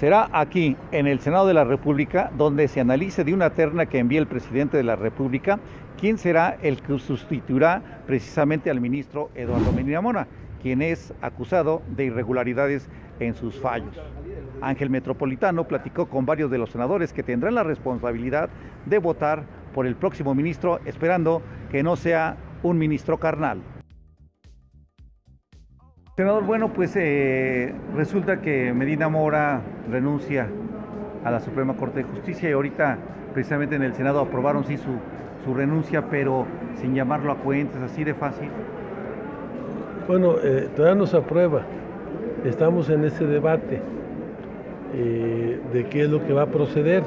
Será aquí, en el Senado de la República, donde se analice de una terna que envíe el presidente de la República, quién será el que sustituirá precisamente al ministro Eduardo Medina Mora, quien es acusado de irregularidades en sus fallos. Ángel Metropolitano platicó con varios de los senadores que tendrán la responsabilidad de votar por el próximo ministro, esperando que no sea un ministro carnal. Senador, bueno, pues resulta que Medina Mora renuncia a la Suprema Corte de Justicia y ahorita precisamente en el Senado aprobaron sí su renuncia, pero sin llamarlo a cuentas, así de fácil. Bueno, todavía no se aprueba, estamos en ese debate de qué es lo que va a proceder.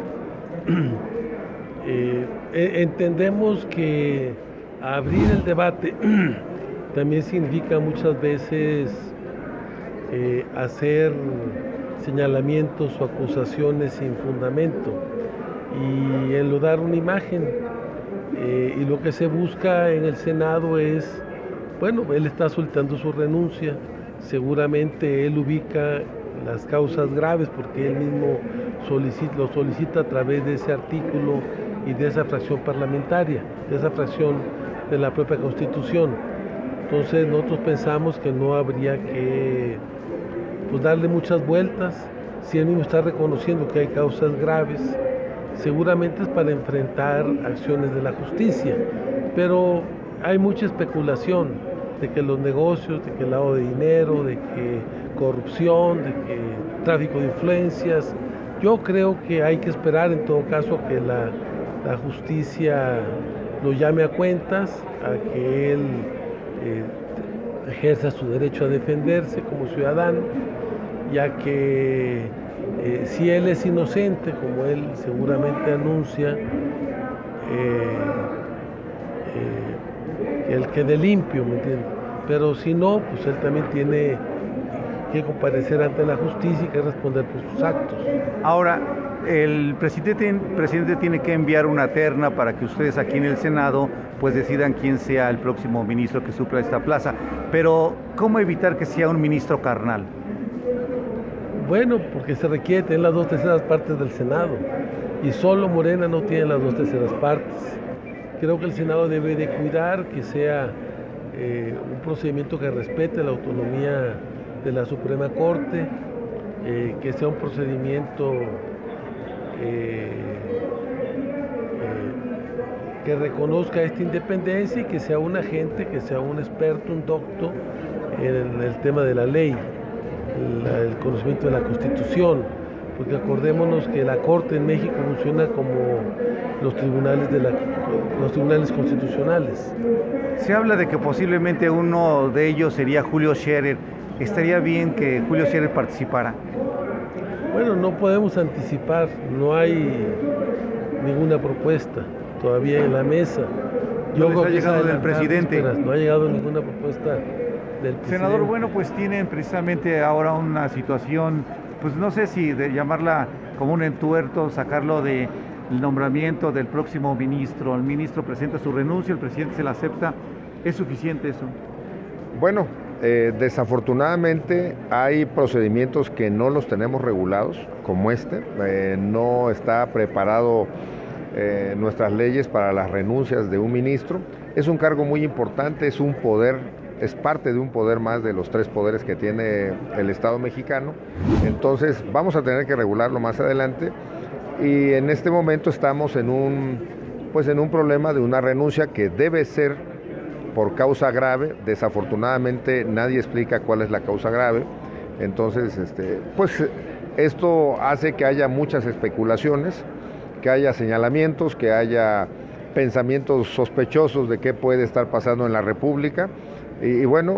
Entendemos que abrir el debate también significa muchas veces hacer señalamientos o acusaciones sin fundamento y enlodar una imagen. Y lo que se busca en el Senado es, bueno, él está solicitando su renuncia, seguramente él ubica las causas graves porque él mismo lo solicita a través de ese artículo y de esa fracción parlamentaria, de esa fracción de la propia Constitución. Entonces nosotros pensamos que no habría que darle muchas vueltas. Si él mismo está reconociendo que hay causas graves, seguramente es para enfrentar acciones de la justicia, pero hay mucha especulación de que los negocios, de que el lavado de dinero, de que corrupción, de que tráfico de influencias. Yo creo que hay que esperar en todo caso que la justicia lo llame a cuentas, a que él ejerza su derecho a defenderse como ciudadano, ya que si él es inocente, como él seguramente anuncia, el quede limpio, ¿me entiendes? Pero si no, pues él también tiene que comparecer ante la justicia y que responder por sus actos. Ahora, el presidente tiene que enviar una terna para que ustedes aquí en el Senado pues decidan quién sea el próximo ministro que supla esta plaza. Pero, ¿cómo evitar que sea un ministro carnal? Bueno, porque se requiere tener las 2/3 partes del Senado y solo Morena no tiene las 2/3 partes. Creo que el Senado debe de cuidar que sea un procedimiento que respete la autonomía de la Suprema Corte, que sea un procedimiento que reconozca esta independencia y que sea un agente, que sea un experto, un docto en el tema de la ley, el conocimiento de la Constitución, porque acordémonos que la Corte en México funciona como los tribunales constitucionales. Se habla de que posiblemente uno de ellos sería Julio Scherer. ¿Estaría bien que Julio Scherer participara? Bueno, no podemos anticipar, no hay ninguna propuesta todavía en la mesa. ¿No les ha llegado del presidente? No ha llegado ninguna propuesta del presidente. Senador, bueno, pues tienen precisamente ahora una situación, pues no sé si de llamarla como un entuerto, sacarlo del nombramiento del próximo ministro. El ministro presenta su renuncia, el presidente se la acepta. ¿Es suficiente eso? Bueno, desafortunadamente hay procedimientos que no los tenemos regulados, como este. No está preparado nuestras leyes para las renuncias de un ministro. Es un cargo muy importante, es un poder, es parte de un poder más de los 3 poderes que tiene el Estado mexicano. Entonces vamos a tener que regularlo más adelante y en este momento estamos en un problema de una renuncia que debe ser por causa grave. Desafortunadamente nadie explica cuál es la causa grave. Entonces, esto hace que haya muchas especulaciones, que haya señalamientos, que haya pensamientos sospechosos de qué puede estar pasando en la República. Y bueno,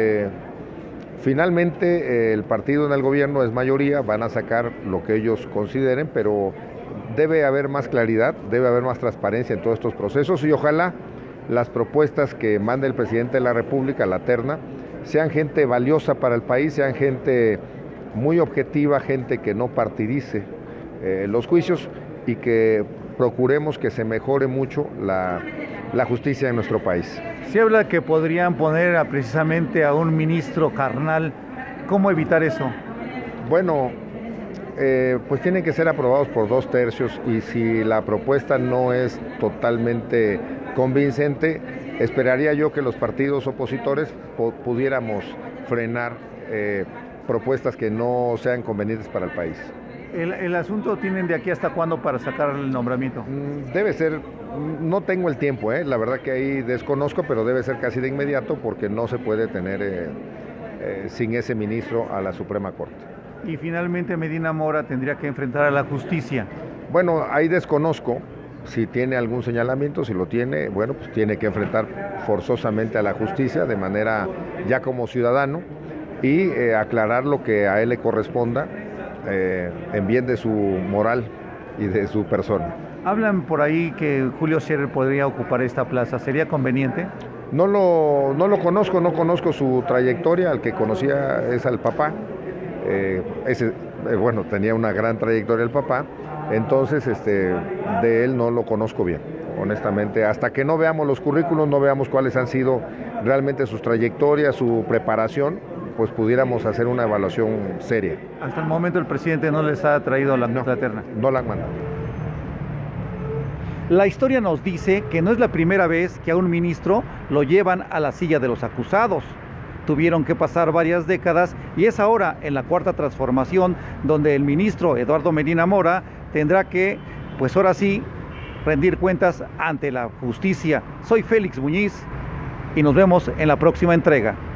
finalmente el partido en el gobierno es mayoría, van a sacar lo que ellos consideren, pero debe haber más claridad, debe haber más transparencia en todos estos procesos y ojalá las propuestas que mande el presidente de la República, la terna, sean gente valiosa para el país, sean gente muy objetiva, gente que no partidice los juicios y que procuremos que se mejore mucho la justicia en nuestro país. Se habla que podrían poner precisamente a un ministro carnal. ¿Cómo evitar eso? Bueno, pues tienen que ser aprobados por 2/3 y si la propuesta no es totalmente convincente, esperaría yo que los partidos opositores pudiéramos frenar propuestas que no sean convenientes para el país. ¿El asunto tienen de aquí hasta cuándo para sacar el nombramiento? Debe ser, no tengo el tiempo, la verdad que ahí desconozco, pero debe ser casi de inmediato porque no se puede tener sin ese ministro a la Suprema Corte. Y finalmente Medina Mora tendría que enfrentar a la justicia. Bueno, ahí desconozco si tiene algún señalamiento, si lo tiene, bueno, pues tiene que enfrentar forzosamente a la justicia de manera ya como ciudadano y aclarar lo que a él le corresponda en bien de su moral y de su persona. Hablan por ahí que Julio Scherer podría ocupar esta plaza, ¿sería conveniente? No lo conozco, no conozco su trayectoria, al que conocía es al papá, bueno, tenía una gran trayectoria el papá, entonces de él no lo conozco bien, honestamente, hasta que no veamos los currículos, no veamos cuáles han sido realmente sus trayectorias, su preparación, pues pudiéramos hacer una evaluación seria. Hasta el momento el presidente no les ha traído la terna. No la han mandado. La historia nos dice que no es la primera vez que a un ministro lo llevan a la silla de los acusados. Tuvieron que pasar varias décadas y es ahora, en la Cuarta Transformación, donde el ministro Eduardo Medina Mora tendrá que, pues ahora sí, rendir cuentas ante la justicia. Soy Félix Muñiz y nos vemos en la próxima entrega.